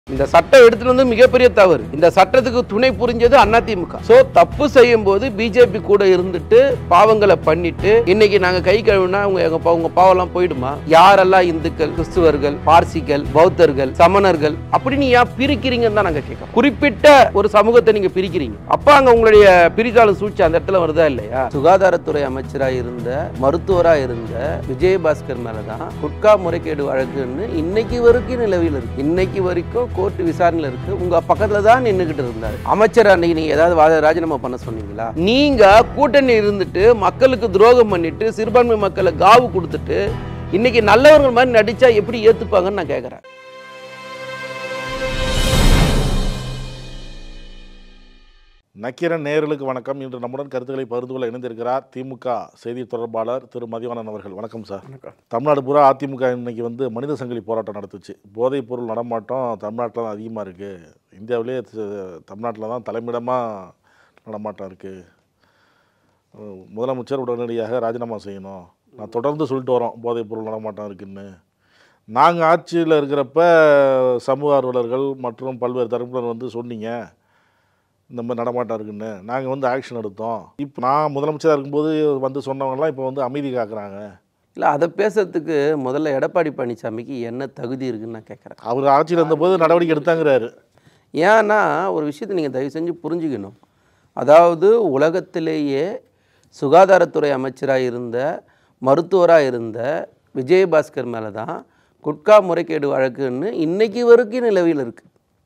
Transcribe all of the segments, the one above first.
இந்த சட்டம் எடுத்துட்டு வந்து மிகப்பெரிய தவறு. இந்த சட்டத்துக்கு துணை புரிஞ்சது அதிமுக. சோ தப்பு செய்யும் போது பிஜேபி கூட இருந்துட்டு பாவங்களை பண்ணிட்டு இன்னைக்கு நாங்க கை கழுவினா உங்க பாவம்லாம் போயிடுமா? யாரெல்லாம் இந்துக்கள், கிறிஸ்துவர்கள், பார்சிகள், பௌத்தர்கள், சமணர்கள் அப்படின்னு ஏன் பிரிக்கிறீங்கன்னு தான் நாங்க கேட்கிறோம். குறிப்பிட்ட ஒரு சமூகத்தை நீங்க பிரிக்கிறீங்க. அப்ப அங்க உங்களுடைய பிரித்தாளும் சூழ்ச்சி அந்த இடத்துல வருதா இல்லையா? சுகாதாரத்துறை அமைச்சராக இருந்த, மருத்துவராக இருந்த விஜயபாஸ்கர் மேலதான் குட்கா முறைகேடு வழக்குன்னு இன்னைக்கு வரைக்கும் நிலவில் இருக்கு. இன்னைக்கு வரைக்கும் கோர்ட் விசாரணையில் இருக்கு. உங்க பக்கத்துல தான் நின்றுகிட்டு இருந்தாரு அமைச்சர். அன்னைக்கு நீங்க ஏதாவது ராஜினாமா பண்ண சொன்னீங்களா? நீங்க கூட்டணி இருந்துட்டு மக்களுக்கு துரோகம் பண்ணிட்டு சிறுபான்மை மக்களை காவு கொடுத்துட்டு இன்னைக்கு நல்லவர்கள் மாதிரி நடிச்சா எப்படி ஏத்துப்பாங்கன்னு நான் கேட்கிறேன். நக்கீரன் நேயர்களுக்கு வணக்கம். இன்று நம்முடன் கருத்துக்களை பகிர்ந்து கொள்ள இணைந்திருக்கிறார் திமுக செய்தி தொடர்பாளர் திரு மதிவாணன் அவர்கள். வணக்கம் சார். வணக்கம். தமிழ்நாடு பூரா அதிமுக இன்னைக்கு மனித சங்கிலி போராட்டம் நடத்துச்சு. போதைப் பொருள் நடமாட்டம் தமிழ்நாட்டில் தான் அதிகமாக இருக்குது. இந்தியாவிலே தமிழ்நாட்டில் தான் தலைமையிடமாக நடமாட்டம் இருக்குது. முதலமைச்சர் உடனடியாக ராஜினாமா செய்யணும். நான் தொடர்ந்து சொல்லிட்டு வரோம் போதைப் பொருள் நடமாட்டம் இருக்குன்னு. நாங்கள் ஆட்சியில் இருக்கிறப்ப சமூக ஆர்வலர்கள் மற்றும் பல்வேறு தரப்பினர் சொன்னீங்க இந்த மாதிரி நடமாட்டம் இருக்குன்னு. நாங்கள் ஆக்ஷன் எடுத்தோம். இப்போ நான் முதலமைச்சராக இருக்கும்போது சொன்னவங்கலாம் இப்போ அமைதி காக்குறாங்க. இல்லை, அதை பேசுறதுக்கு முதல்ல எடப்பாடி பழனிசாமிக்கு என்ன தகுதி இருக்குன்னு நான் கேட்குறேன். அவர் ஆட்சியில் இருந்தபோது நடவடிக்கை எடுத்தாங்கிறாரு. ஏன்னா ஒரு விஷயத்தை நீங்கள் தயவு செஞ்சு புரிஞ்சுக்கணும். அதாவது உலகத்திலேயே சுகாதாரத்துறை அமைச்சராக இருந்த, மருத்துவராக இருந்த விஜயபாஸ்கர் மேலே தான் குட்கா முறைகேடு வழக்குன்னு இன்னைக்கு வரைக்கும் நிலவில் இருக்குது.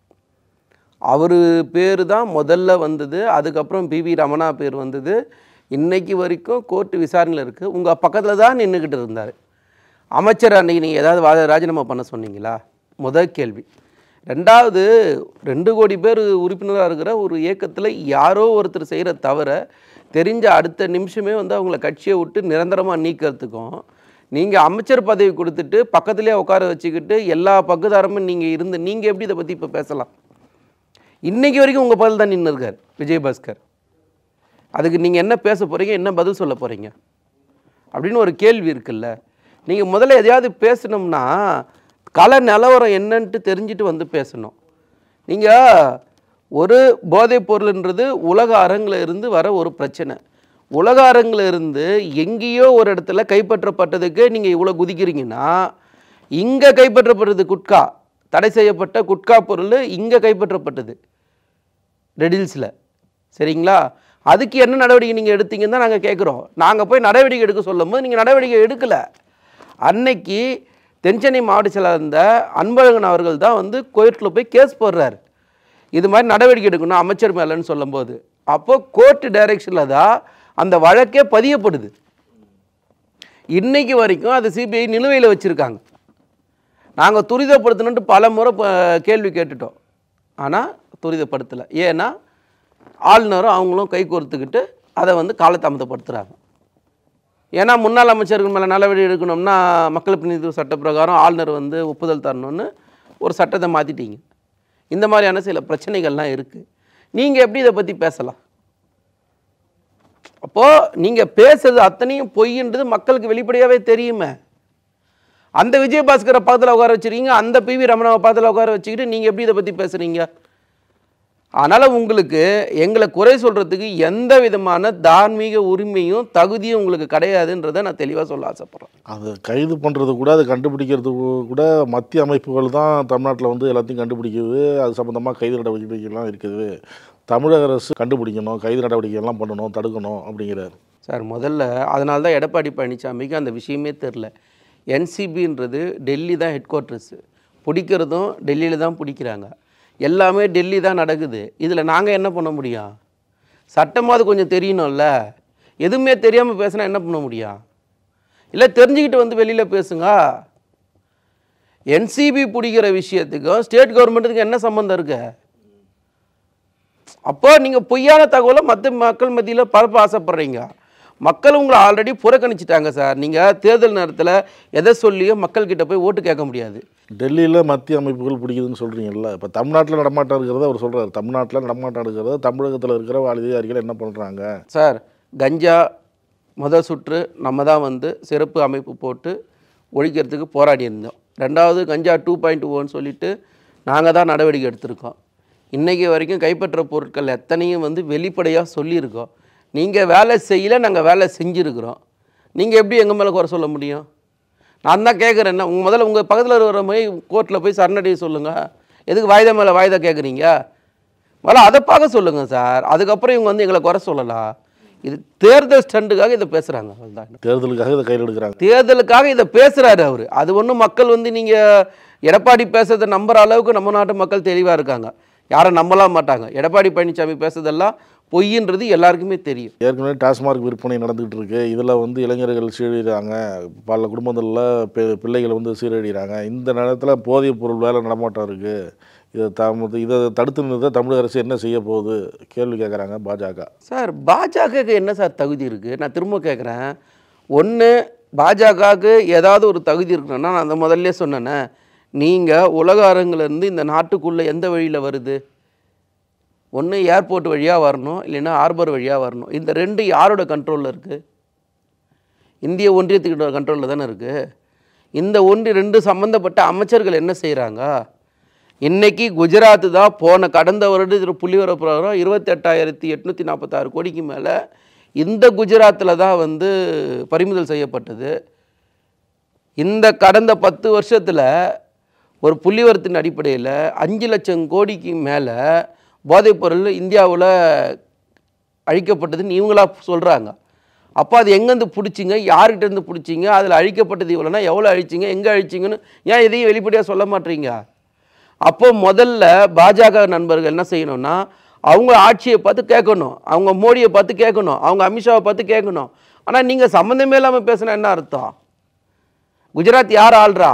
அவர் பேர் தான் முதல்ல வந்தது. அதுக்கப்புறம் பிவி ரமணா பேர் வந்தது. இன்னைக்கு வரைக்கும் கோர்ட்டு விசாரணையில் இருக்குது. உங்கள் பக்கத்தில் தான் நின்றுக்கிட்டு இருந்தார் அமைச்சர். அன்றைக்கி நீங்கள் ஏதாவது ராஜினாமா பண்ண சொன்னீங்களா? முதல் கேள்வி. ரெண்டாவது, 2 கோடி பேர் உறுப்பினராக இருக்கிற ஒரு இயக்கத்தில் யாரோ ஒருத்தர் செய்கிற தவிர தெரிஞ்ச அடுத்த நிமிஷமே அவங்கள கட்சியை விட்டு நிரந்தரமாக நீக்கிறதுக்கும், நீங்கள் அமைச்சர் பதவி கொடுத்துட்டு பக்கத்துலேயே உட்கார வச்சுக்கிட்டு எல்லா பங்குதாரமும் நீங்கள் எப்படி இதை பற்றி இப்போ பேசலாம்? இன்றைக்கி வரைக்கும் உங்கள் பதில் தான் நின்று இருக்கார் விஜயபாஸ்கர். அதுக்கு நீங்கள் என்ன பேச போகிறீங்க, என்ன பதில் சொல்ல போகிறீங்க அப்படின்னு ஒரு கேள்வி இருக்குல்ல. நீங்கள் முதல்ல எதையாவது பேசணும்னா கல நிலவரம் என்னன்ட்டு தெரிஞ்சுட்டு பேசணும். நீங்கள் ஒரு போதைப் பொருள்ன்றது உலக அரங்கில் இருந்து வர ஒரு பிரச்சனை. உலக அரங்கில் இருந்து எங்கேயோ ஒரு இடத்துல கைப்பற்றப்பட்டதுக்கு நீங்கள் இவ்வளோ குதிக்கிறீங்கன்னா, இங்கே கைப்பற்றப்பட்டது குட்கா, தடை செய்யப்பட்ட குட்கா பொருள் இங்கே கைப்பற்றப்பட்டது ரெடில்ஸில். சரிங்களா? அதுக்கு என்ன நடவடிக்கை நீங்கள் எடுத்தீங்கன்னு தான் நாங்கள் கேட்குறோம். நாங்கள் போய் நடவடிக்கை எடுக்க சொல்லும் போது நீங்கள் நடவடிக்கை எடுக்கலை. அன்னைக்கு தென்சென்னை மாவட்ட செயலாளர் இருந்த அன்பழகன் அவர்கள் தான் கோர்ட்டில் போய் கேஸ் போடுறாரு, இது மாதிரி நடவடிக்கை எடுக்கணும் அமைச்சர் மேலேன்னு சொல்லும்போது. அப்போது கோர்ட்டு டைரெக்ஷனில் தான் அந்த வழக்கே பதியப்படுது. இன்னைக்கு வரைக்கும் அது சிபிஐ நிலுவையில் வச்சுருக்காங்க. நாங்கள் துரிதப்படுத்தணுன்ட்டு பல முறை கேள்வி கேட்டுட்டோம், ஆனால் துரிதப்படுத்தலை. ஏன்னா ஆளுநரும் அவங்களும் கை கோர்த்துக்கிட்டு அதை காலதாமதப்படுத்துகிறாங்க. ஏன்னா முன்னாள் அமைச்சர்கள் மேலே நடவடிக்கை எடுக்கணும்னா மக்கள் பிரதிநிதித்துவ சட்ட பிரகாரம் ஆளுநர் ஒப்புதல் தரணும்னு ஒரு சட்டத்தை மாற்றிட்டீங்க. இந்த மாதிரியான சில பிரச்சனைகள்லாம் இருக்குது. நீங்கள் எப்படி இதை பற்றி பேசலாம்? அப்போது நீங்கள் பேசுறது அத்தனையும் பொய்ன்றது மக்களுக்கு வெளிப்படையாகவே தெரியுமே. அந்த விஜயபாஸ்கரை பக்கத்தில் உட்கார வச்சுருக்கீங்க, அந்த பிவி ரமணாவை பக்கத்தில் உட்கார வச்சுக்கிட்டு நீங்கள் எப்படி இதை பற்றி பேசுகிறீங்க? அதனால் உங்களுக்கு எங்களை குறை சொல்கிறதுக்கு எந்த விதமான தார்மீக உரிமையும் தகுதியும் உங்களுக்கு கிடையாதுன்றதை நான் தெளிவாக சொல்ல ஆசைப்பட்றேன். அது கைது பண்ணுறது கூட, அதை கண்டுபிடிக்கிறது கூட மத்திய அமைப்புகள் தான் தமிழ்நாட்டில் எல்லாத்தையும் கண்டுபிடிக்குது. அது சம்மந்தமாக கைது நடவடிக்கைகள்லாம் இருக்குது. தமிழக அரசு கண்டுபிடிக்கணும், கைது நடவடிக்கைகள்லாம் பண்ணணும், தடுக்கணும் அப்படிங்கிறார். சார், முதல்ல அதனால தான் எடப்பாடி பழனிசாமிக்கு அந்த விஷயமே தெரில. என்சிபின்றது டெல்லி தான் ஹெட் குவார்ட்டர்ஸு, பிடிக்கிறதும் டெல்லியில் தான் பிடிக்கிறாங்க, எல்லாமே டெல்லி தான் நடக்குது. இதில் நாங்கள் என்ன பண்ண முடியும்? சட்டமாக அது கொஞ்சம் தெரியணும்ல. எதுவுமே தெரியாமல் பேசினா என்ன பண்ண முடியும்? இல்லை தெரிஞ்சுக்கிட்டு வெளியில் பேசுங்க. என்சிபி பிடிக்கிற விஷயத்துக்கும் ஸ்டேட் கவர்மெண்ட்டுக்கு என்ன சம்மந்தம் இருக்கு? அப்போ நீங்கள் பொய்யான தகவலை மக்கள் மத்தியில் பரப்ப ஆசைப்படுறீங்க. மக்கள் உங்களை ஆல்ரெடி புறக்கணிச்சிட்டாங்க சார். நீங்கள் தேர்தல் நேரத்தில் எதை சொல்லியோ மக்கள்கிட்ட போய் ஓட்டு கேட்க முடியாது. டெல்லியில் மத்திய அமைப்புகள் பிடிக்குதுன்னு சொல்கிறீங்கல்ல, இப்போ தமிழ்நாட்டில் நடமாட்டம் இருக்கிறத அவர் சொல்கிறார். தமிழ்நாட்டில் நடமாட்டம் இருக்கிறத தமிழகத்தில் இருக்கிற அதிகாரிகள் என்ன பண்ணுறாங்க சார்? கஞ்சா முதல் சுற்று நம்ம தான் சிறப்பு அமைப்பு போட்டு ஒழிக்கிறதுக்கு போராடி இருந்தோம். ரெண்டாவது கஞ்சா 2.0 சொல்லிட்டு நாங்கள் தான் நடவடிக்கை எடுத்திருக்கோம். இன்றைக்கி வரைக்கும் கைப்பற்ற பொருட்கள் எத்தனையும் வந்து வெளிப்படையாக சொல்லியிருக்கோம். நீங்கள் வேலை செய்யலை, நாங்கள் வேலை செஞ்சுருக்கிறோம். நீங்கள் எப்படி எங்கள் மேலே குறை சொல்ல முடியும்? நான் தான் கேட்குறேன், முதல்ல உங்கள் பக்கத்தில் இருக்கிற மாதிரி கோர்ட்டில் போய் சரணடைய சொல்லுங்கள். எதுக்கு வாய்தா மேலே வாய்தா கேட்குறீங்க? முதல்ல அதை பார்க்க சொல்லுங்கள் சார். அதுக்கப்புறம் இவங்க வந்து எங்களை குறை சொல்லலாம். இது தேர்தல் ஸ்டண்டுக்காக இதை பேசுகிறாங்க. தேர்தலுக்காக இதை கையில் எடுக்கிறாங்க. தேர்தலுக்காக இதை பேசுகிறாரு அவர். அது ஒன்றும் மக்கள் வந்து நீங்கள் எடப்பாடி பேசுறதை நம்புகிற அளவுக்கு நம்ம நாட்டு மக்கள் தெளிவாக இருக்காங்க. யாரும் நம்பலாம் மாட்டாங்க. எடப்பாடி பழனிசாமி பேசுறதெல்லாம் பொய்ன்றது எல்லாருக்குமே தெரியும். ஏற்கனவே டாஸ்மார்க் விற்பனை நடந்துகிட்டு இருக்கு. இதில் வந்து இளைஞர்கள் சீரழிகிறாங்க, பல குடும்பங்களில் பிள்ளைகள் வந்து சீரழிகிறாங்க. இந்த நேரத்தில் போதைப் பொருள் வேலை நடமாட்டம் இருக்குது. இதை தடுத்து நிறுத்த தமிழக அரசு என்ன செய்ய போகுது கேள்வி கேட்குறாங்க பாஜக. சார், பாஜகவுக்கு என்ன சார் தகுதி இருக்குது? நான் திரும்ப கேட்குறேன். ஒன்று, பாஜகவுக்கு ஏதாவது ஒரு தகுதி இருக்குன்னா, நான் அந்த முதல்ல சொன்னேன்னே, நீங்கள் உலக அரங்குலேருந்து இந்த நாட்டுக்குள்ளே எந்த வழியில் வருது? ஒன்று ஏர்போர்ட் வழியாக வரணும், இல்லைன்னா ஹார்பர் வழியாக வரணும். இந்த ரெண்டு யாரோட கண்ட்ரோலில் இருக்குது? இந்திய ஒன்றியத்துக்கிட்ட கண்ட்ரோலில் தானே இருக்குது. இந்த ரெண்டு சம்மந்தப்பட்ட அமைச்சர்கள் என்ன செய்கிறாங்க? இன்றைக்கி குஜராத்து தான் கடந்த வருடம் புள்ளிவிவர பிரகாரம் 28,846 கோடிக்கு மேலே இந்த குஜராத்தில் தான் வந்து பறிமுதல் செய்யப்பட்டது. இந்த கடந்த 10 வருஷத்தில் ஒரு புள்ளிவரத்தின் அடிப்படையில் 5 லட்சம் கோடிக்கு மேலே போதைப்பொருள் இந்தியாவில் அழிக்கப்பட்டதுன்னு இவங்களா சொல்கிறாங்க. அப்போ அது எங்கேருந்து பிடிச்சிங்க, யார்கிட்டேருந்து பிடிச்சிங்க, அதில் அழிக்கப்பட்டது இவ்வளோனா எவ்வளோ அழிச்சிங்க, எங்கே அழிச்சிங்கன்னு ஏன் எதையும் வெளிப்படையாக சொல்ல மாட்டீங்க? அப்போ முதல்ல பாஜக நண்பர்கள் என்ன செய்யணும்னா, அவங்க ஆட்சியை பார்த்து கேட்கணும், அவங்க மோடியை பார்த்து கேட்கணும், அவங்க அமித்ஷாவை பார்த்து கேட்கணும். ஆனால் நீங்கள் சம்மந்தமே இல்லாமல் பேசுனா என்ன அர்த்தம்? குஜராத் யார் ஆள்றா?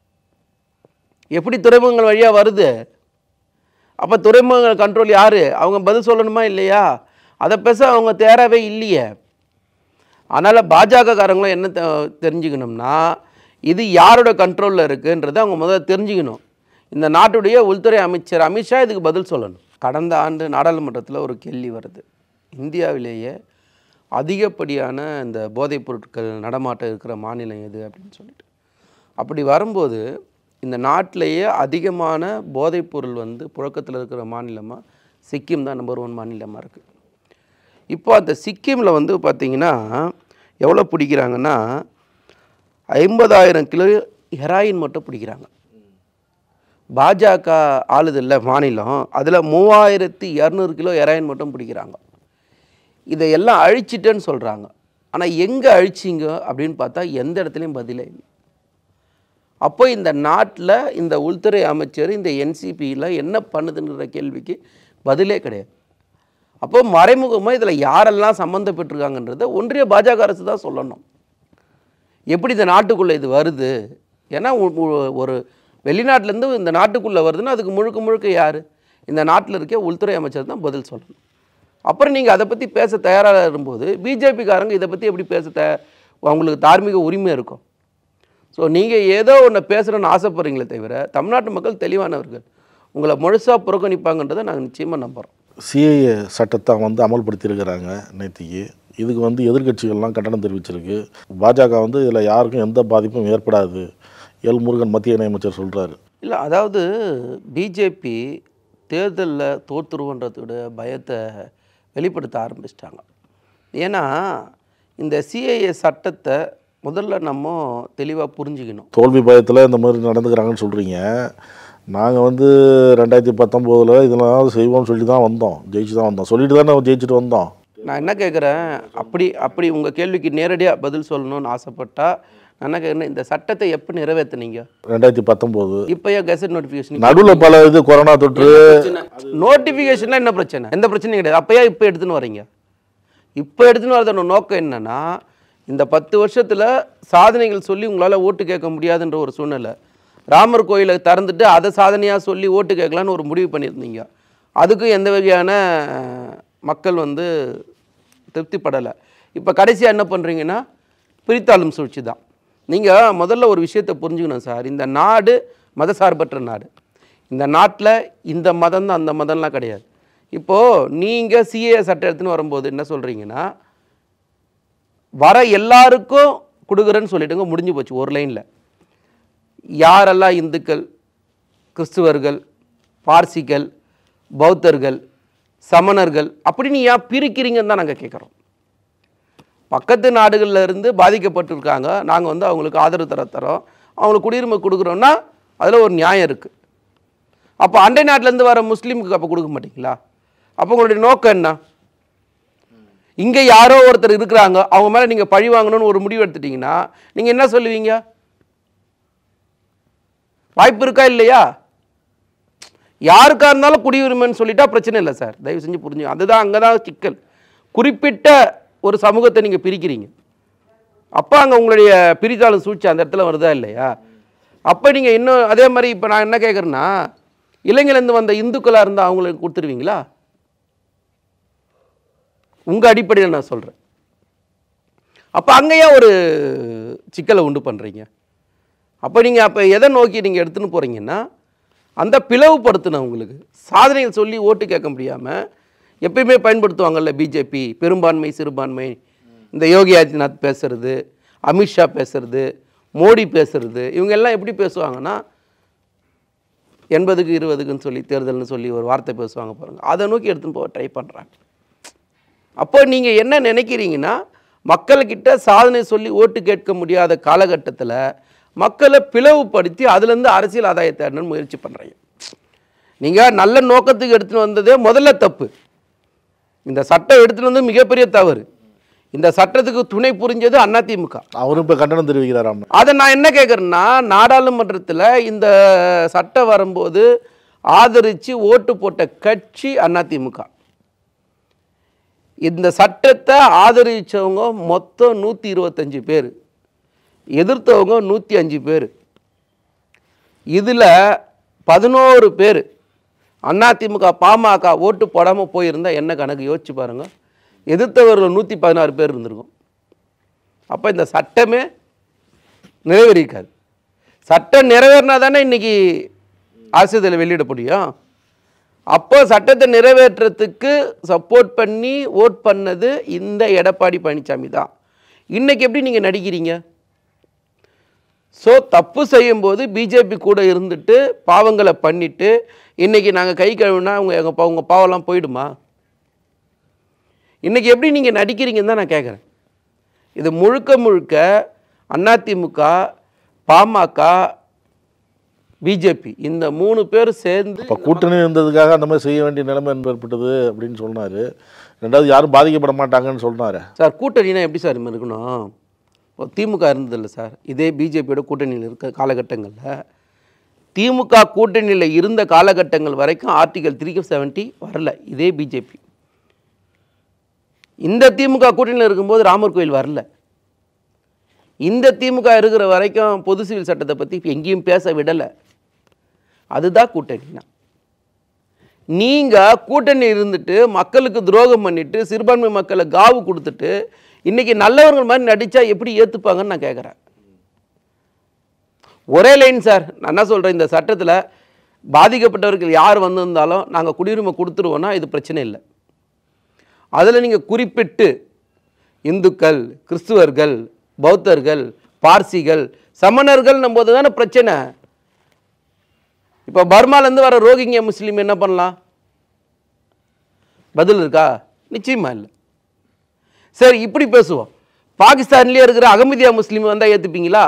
எப்படி துறைமுகங்கள் வழியாக வருது? அப்போ துறைமுகங்கள் கண்ட்ரோல் யார்? அவங்க பதில் சொல்லணுமா இல்லையா? அதை பேச அவங்க தேரவே இல்லையே. அதனால் பாஜகக்காரங்களும் என்ன தெரிஞ்சுக்கணும்னா, இது யாரோட கண்ட்ரோலில் இருக்குன்றதை அவங்க முதல்ல தெரிஞ்சுக்கணும். இந்த நாட்டுடைய உள்துறை அமைச்சர் அமித்ஷா இதுக்கு பதில் சொல்லணும். கடந்த ஆண்டு நாடாளுமன்றத்தில் ஒரு கேள்வி வருது, இந்தியாவிலேயே அதிகப்படியான இந்த போதைப் பொருட்கள் நடமாட்டம் இருக்கிற மாநிலம் எது அப்படின்னு சொல்லிட்டு. அப்படி வரும்போது இந்த நாட்டிலேயே அதிகமான போதைப்பொருள் வந்து புழக்கத்தில் இருக்கிற மாநிலமாக சிக்கிம் தான் நம்பர் 1 மாநிலமாக இருக்குது. இப்போ அந்த சிக்கிமில் வந்து பார்த்திங்கன்னா எவ்வளோ பிடிக்கிறாங்கன்னா 50,000 கிலோ ஹெராயின் மட்டும் பிடிக்கிறாங்க. பாஜக ஆளுதில்ல மாநிலம், அதில் 3,200 கிலோ ஹெராயின் மட்டும் பிடிக்கிறாங்க. இதையெல்லாம் அழிச்சிட்டேன்னு சொல்கிறாங்க. ஆனால் எங்கே அழிச்சிங்க அப்படின்னு பார்த்தா எந்த இடத்துலையும் பதிலே இல்லை. அப்போ இந்த நாட்டில் இந்த உள்துறை அமைச்சர் இந்த என்சிபியில் என்ன பண்ணுதுன்ற கேள்விக்கு பதிலே கிடையாது. அப்போ மறைமுகமாக இதில் யாரெல்லாம் சம்மந்தப்பட்டிருக்காங்கன்றதை ஒன்றிய பாஜக அரசு தான் சொல்லணும். எப்படி இந்த நாட்டுக்குள்ளே இது வருது? ஏன்னா ஒரு வெளிநாட்டிலேருந்து இந்த நாட்டுக்குள்ளே வருதுன்னா அதுக்கு முழுக்க முழுக்க யார்? இந்த நாட்டில் இருக்க உள்துறை அமைச்சர் தான் பதில் சொல்லணும். அப்புறம் நீங்கள் அதை பற்றி பேச தயாராக இருக்கும்போது பிஜேபிக்காரங்க இதை பற்றி எப்படி பேச அவங்களுக்கு தார்மீக உரிமை இருக்கும். ஸோ நீங்கள் ஏதோ ஒன்று பேசுகிறோன்னு ஆசைப்படுறீங்களே தவிர தமிழ்நாட்டு மக்கள் தெளிவானவர்கள், உங்களை முழுசாக புறக்கணிப்பாங்கன்றதை நாங்கள் நிச்சயமாக நம்புகிறோம். சிஏஏ சட்டத்தை வந்து அமல்படுத்தியிருக்கிறாங்க நேற்றுக்கு. இதுக்கு வந்து எதிர்க்கட்சிகள்லாம் கண்டனம் தெரிவிச்சிருக்கு. பாஜக வந்து இதில் யாருக்கும் எந்த பாதிப்பும் ஏற்படாது எல் முருகன் மத்திய இணையமைச்சர் சொல்கிறாரு. இல்லை, அதாவது பிஜேபி தேர்தலில் தோற்றுருவன்றதோட பயத்தை வெளிப்படுத்த ஆரம்பிச்சிட்டாங்க. ஏன்னா இந்த சிஏஏ சட்டத்தை முதல்ல நம்ம தெளிவாக புரிஞ்சுக்கணும். தோல்வி பயத்தில் இந்த மாதிரி நடந்துக்கிறாங்கன்னு சொல்கிறீங்க. நாங்கள் வந்து 2019 இதெல்லாம் செய்வோம்னு சொல்லி தான் வந்தோம், ஜெயிச்சு தான் வந்தோம், சொல்லிட்டு தான் நம்ம ஜெயிச்சுட்டு வந்தோம். நான் என்ன கேட்குறேன், அப்படி உங்கள் கேள்விக்கு நேரடியாக பதில் சொல்லணும்னு ஆசைப்பட்டா நான் என்ன கேட்குறேன், இந்த சட்டத்தை எப்போ நிறைவேற்றினீங்க? 2019. இப்போ ஏன் கெசட் நோட்டிஃபிகேஷன் நடுவில் பல இது கொரோனா தொற்று நோட்டிஃபிகேஷனில் என்ன பிரச்சனை? எந்த பிரச்சனையும் கிடையாது. அப்போயா இப்போ எடுத்துன்னு வரீங்க? இப்போ எடுத்துன்னு வரதோட நோக்கம் என்னென்னா, இந்த 10 வருஷத்தில் சாதனைகள் சொல்லி உங்களால் ஓட்டு கேட்க முடியாதுன்ற ஒரு சூழ்நிலை. ராமர் கோயிலை திறந்துட்டு அதை சாதனையாக சொல்லி ஓட்டு கேட்கலான்னு ஒரு முடிவு பண்ணியிருந்தீங்க. அதுக்கும் எந்த வகையான மக்கள் வந்து திருப்திப்படலை. இப்போ கடைசியாக என்ன பண்ணுறீங்கன்னா பிரித்தாளும் சூழ்ச்சி தான். நீங்கள் முதல்ல ஒரு விஷயத்தை புரிஞ்சுக்கணும் சார். இந்த நாடு மதசார்பற்ற நாடு. இந்த நாட்டில் இந்த மதம் தான் அந்த மதம்லாம் கிடையாது. இப்போது நீங்கள் சிஏஏ சட்டம் எடுத்துன்னு வரும்போது என்ன சொல்கிறீங்கன்னா, வர எல்லாருக்கும் கொடுக்குறேன்னு சொல்லிட்டுங்க, முடிஞ்சு போச்சு ஒரு லைனில். யாரெல்லாம் இந்துக்கள், கிறிஸ்துவர்கள், பார்சிகள், பௌத்தர்கள், சமணர்கள் அப்படின்னு ஏன் பிரிக்கிறீங்கன்னு தான் நாங்கள் கேட்குறோம். பக்கத்து நாடுகளில் இருந்து பாதிக்கப்பட்டிருக்காங்க, நாங்கள் வந்து அவங்களுக்கு ஆதரவு தரோம், அவங்களுக்கு குடியுரிமை கொடுக்குறோன்னா அதில் ஒரு நியாயம் இருக்குது. அப்போ அண்டை நாட்டிலேருந்து வர முஸ்லீமுக்கு அப்போ கொடுக்க மாட்டீங்களா? அப்போ உங்களுடைய நோக்கம் என்ன? இங்கே யாரோ ஒருத்தர் இருக்கிறாங்க, அவங்க மேலே நீங்கள் பழி வாங்கணும்னு ஒரு முடிவு எடுத்துட்டீங்கன்னா நீங்கள் என்ன சொல்லுவீங்க? வாய்ப்பு இருக்கா இல்லையா? யாருக்கா இருந்தாலும் குடியுரிமைன்னு சொல்லிட்டா பிரச்சனை இல்லை சார், தயவு செஞ்சு புரிஞ்சு. அதுதான் அங்கே தான் சிக்கல். குறிப்பிட்ட ஒரு சமூகத்தை நீங்கள் பிரிக்கிறீங்க, அப்போ அங்கே உங்களுடைய பிரித்தாளும் சூழ்ச்சி அந்த இடத்துல வருதா இல்லையா? அப்போ நீங்கள் இன்னும் அதே மாதிரி இப்போ நான் என்ன கேட்குறேன்னா, இலங்கையிலேருந்து வந்த இந்துக்களாக இருந்தால் அவங்களுக்கு கொடுத்துருவீங்களா? உங்கள் அடிப்படையில் நான் சொல்கிறேன். அப்போ அங்கேயே ஒரு சிக்கலை உண்டு பண்ணுறீங்க. அப்போ நீங்கள் அப்போ எதை நோக்கி நீங்கள் எடுத்துன்னு போகிறீங்கன்னா, அந்த பிளவுபடுத்தினவங்களுக்கு சாதனைகள் சொல்லி ஓட்டு கேட்க முடியாமல் எப்பயுமே பயன்படுத்துவாங்கள்ல பிஜேபி, பெரும்பான்மை சிறுபான்மை, இந்த யோகி ஆதித்யநாத் பேசுகிறது, அமித்ஷா பேசுகிறது, மோடி பேசுகிறது, இவங்க எல்லாம் எப்படி பேசுவாங்கன்னா 80க்கு 20க்குன்னு சொல்லி தேர்தல்னு சொல்லி ஒரு வார்த்தை பேசுவாங்க பாருங்கள், அதை நோக்கி எடுத்துன்னு போக ட்ரை பண்ணுறாங்க. அப்போ நீங்கள் என்ன நினைக்கிறீங்கன்னா, மக்கள்கிட்ட சாதனை சொல்லி ஓட்டு கேட்க முடியாத காலகட்டத்தில் மக்களை பிளவுபடுத்தி அதுலேருந்து அரசியல் ஆதாயத்தை தேடணும்னு முயற்சி பண்ணுறீங்க. நீங்கள் நல்ல நோக்கத்துக்கு எடுத்துகிட்டு வந்ததே முதல்ல தப்பு. இந்த சட்டம் எடுத்துகிட்டு வந்து மிகப்பெரிய தவறு. இந்த சட்டத்துக்கு துணை புரிஞ்சது அதிமுக. அவரும் இப்போ கண்டனம் தெரிவிக்கிறாராம். அதை நான் என்ன கேட்குறேன்னா, நாடாளுமன்றத்தில் இந்த சட்டம் வரும்போது ஆதரித்து ஓட்டு போட்ட கட்சி அதிமுக. இந்த சட்டத்தை ஆதரித்தவங்க மொத்தம் 125 பேர், எதிர்த்தவங்க 105 பேர். இதில் 11 பேர் அதிமுக பாமக ஓட்டு போடாமல் போயிருந்தால் என்ன கணக்கு யோசிச்சு பாருங்கள். எதிர்த்தவர்கள் 116 பேர் இருந்திருக்கும். அப்போ இந்த சட்டமே நிறைவேறிக்காது. சட்டம் நிறைவேறினா தானே இன்றைக்கி அரசியலில் வெளியிட முடியும். அப்போ சட்டத்தை நிறைவேற்றத்துக்கு சப்போர்ட் பண்ணி ஓட் பண்ணது இந்த எடப்பாடி பழனிசாமி தான். இன்றைக்கி எப்படி நீங்கள் நடிக்கிறீங்க? ஸோ தப்பு செய்யும்போது பிஜேபி கூட இருந்துட்டு பாவங்களை பண்ணிவிட்டு இன்றைக்கி நாங்கள் கை கழுவுனா உங்கள் பாவம்லாம் போயிடுமா? இன்றைக்கி எப்படி நீங்கள் நடிக்கிறீங்கன்னு தான் நான் கேட்குறேன். இது முழுக்க முழுக்க அதிமுக, பாமக, பிஜேபி இந்த 3 பேர் சேர்ந்து இப்போ கூட்டணி இருந்ததுக்காக அந்த மாதிரி செய்ய வேண்டிய நிலைமை ஏற்பட்டது அப்படின்னு சொன்னார். ரெண்டாவது யாரும் பாதிக்கப்பட மாட்டாங்கன்னு சொன்னார். சார் கூட்டணினா எப்படி சார் இருக்கணும்? இப்போ திமுக இருந்ததில்லை சார், இதே பிஜேபியோட கூட்டணியில் இருக்க காலகட்டங்களில், திமுக கூட்டணியில் இருந்த காலகட்டங்கள் வரைக்கும் ஆர்டிகல் 370 வரல இதே பிஜேபி. இந்த திமுக கூட்டணியில் இருக்கும்போது ராமர் கோயில் வரல. இந்த திமுக இருக்கிற வரைக்கும் பொது சிவில் சட்டத்தை பற்றி எங்கேயும் பேச விடலை. அதுதான் கூட்டணினா. நீங்கள் கூட்டணி இருந்துட்டு மக்களுக்கு துரோகம் பண்ணிவிட்டு சிறுபான்மை மக்களை காவு கொடுத்துட்டு இன்றைக்கி நல்லவர்கள் மாதிரி நடித்தா எப்படி ஏற்றுப்பாங்கன்னு நான் கேட்குறேன். ஒரே லைன் சார், நான் என்ன சொல்கிறேன், இந்த சட்டத்தில் பாதிக்கப்பட்டவர்கள் யார் வந்திருந்தாலும் நாங்கள் குடியுரிமை கொடுத்துருவோன்னா இது பிரச்சனை இல்லை. அதில் நீங்கள் குறிப்பிட்டு இந்துக்கள், கிறிஸ்துவர்கள், பௌத்தர்கள், பார்சிகள், சமணர்கள் போது தானே பிரச்சனை. இப்போ பர்மாலேருந்து வர ரோஹிங்கியா முஸ்லீம் என்ன பண்ணலாம்? பதில் இருக்கா? நிச்சயமாக இல்லை. சரி இப்படி பேசுவோம், பாகிஸ்தான்லேயே இருக்கிற அகமதியா முஸ்லீம் வந்தால் ஏற்றுப்பீங்களா?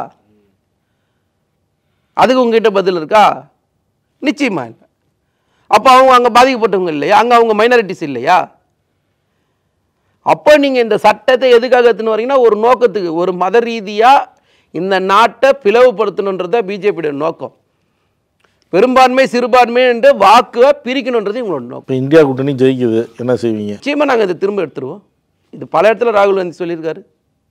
அதுக்கு உங்ககிட்ட பதில் இருக்கா? நிச்சயமாக இல்லை. அப்போ அவங்க அங்கே பாதிக்கப்பட்டவங்க இல்லையா? அங்கே அவங்க மைனாரிட்டிஸ் இல்லையா? அப்போ நீங்கள் இந்த சட்டத்தை எதுக்காக எடுத்துன்னு வரீங்கன்னா ஒரு நோக்கத்துக்கு, ஒரு மத ரீதியாக இந்த நாட்டை பிளவுபடுத்தணுன்றத பிஜேபியோட நோக்கம். பெரும்பான்மை சிறுபான்மை என்று வாக்குவை பிரிக்கணுன்றது உங்களோட நோக்கம். இந்தியா கூட்டணி ஜெயிக்குது, என்ன செய்வீங்க? நிச்சயமாக நாங்கள் இதை திரும்ப எடுத்துருவோம். இது பல இடத்துல ராகுல் காந்தி சொல்லியிருக்காரு.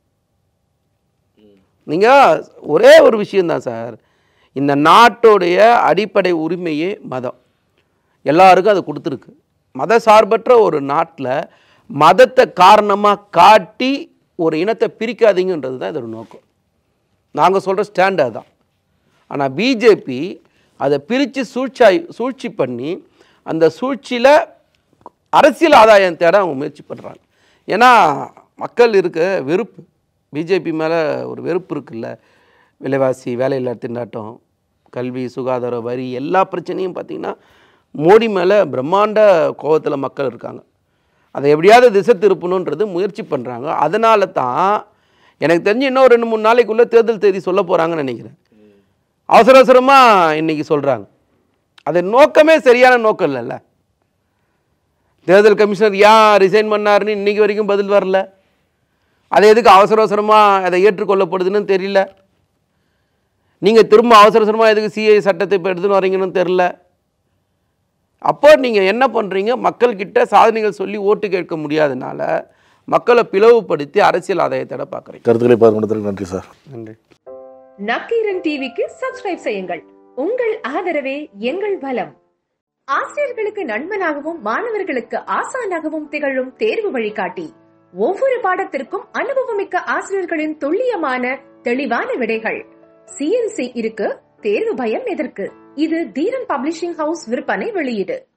நீங்கள் ஒரே ஒரு விஷயந்தான் சார், இந்த நாட்டோடைய அடிப்படை உரிமையே மதம். எல்லாருக்கும் அதை கொடுத்துருக்கு. மத சார்பற்ற ஒரு நாட்டில் மதத்தை காரணமாக காட்டி ஒரு இனத்தை பிரிக்காதீங்கன்றது தான் இதோட நோக்கம். நாங்கள் சொல்கிற ஸ்டாண்ட் அதுதான். ஆனால் பிஜேபி அதை பிரித்து சூழ்ச்சி பண்ணி அந்த சூழ்ச்சியில் அரசியல் ஆதாயம் தேட அவங்க முயற்சி பண்ணுறாங்க. ஏன்னா மக்கள் இருக்க வெறுப்பு, பிஜேபி மேலே ஒரு வெறுப்பு இருக்குல்ல. விலைவாசி, வேலையில்லா திண்டாட்டம், கல்வி, சுகாதார, வரி எல்லா பிரச்சனையும் பார்த்திங்கன்னா மோடி மேலே பிரம்மாண்ட கோபத்தில் மக்கள் இருக்காங்க. அதை எப்படியாவது திசை திருப்பணுன்றது முயற்சி பண்ணுறாங்க. அதனால தான் எனக்கு தெரிஞ்சு இன்னும் 2-3 நாளைக்குள்ளே தேர்தல் தேதி சொல்ல போகிறாங்கன்னு நினைக்கிறேன். அவசர அவசரமாக இன்றைக்கி சொல்கிறாங்க. அது நோக்கமே சரியான நோக்கம் இல்லைல்ல. தேர்தல் கமிஷனர் ஏன் ரிசைன் பண்ணாருன்னு இன்றைக்கி வரைக்கும் பதில் வரல. அது எதுக்கு அவசர அவசரமாக அதை ஏற்றுக்கொள்ளப்படுதுன்னு தெரியல. நீங்கள் திரும்ப அவசர அவசரமாக எதுக்கு சிஐ சட்டத்தை இப்போ எடுத்துன்னு வரீங்கன்னு தெரில. அப்போ நீங்கள் என்ன பண்ணுறீங்க, மக்கள்கிட்ட சாதனைகள் சொல்லி ஓட்டு கேட்க முடியாதனால மக்களை பிளவுபடுத்தி அரசியல் ஆதாயத்தோட பார்க்குறீங்க. கருத்துக்களை பகிர்ந்ததற்கு நன்றி சார். நன்றி. நக்கீரன் டிவிக்கு சப்ஸ்கிரைப் செய்யுங்கள். உங்கள் ஆதரவே எங்கள் பலம். ஆசிரியர்களுக்கு நண்பனாகவும் மாணவர்களுக்கு ஆசானாகவும் திகழும் தேர்வு வழிகாட்டி. ஒவ்வொரு பாடத்திற்கும் அனுபவமிக்க ஆசிரியர்களின் துல்லியமான தெளிவான விடைகள். CNC இருக்கு, தேர்வு பயம் எதற்கு? இது தீரன் பப்ளிஷிங் ஹவுஸ் விற்பனை வெளியீடு.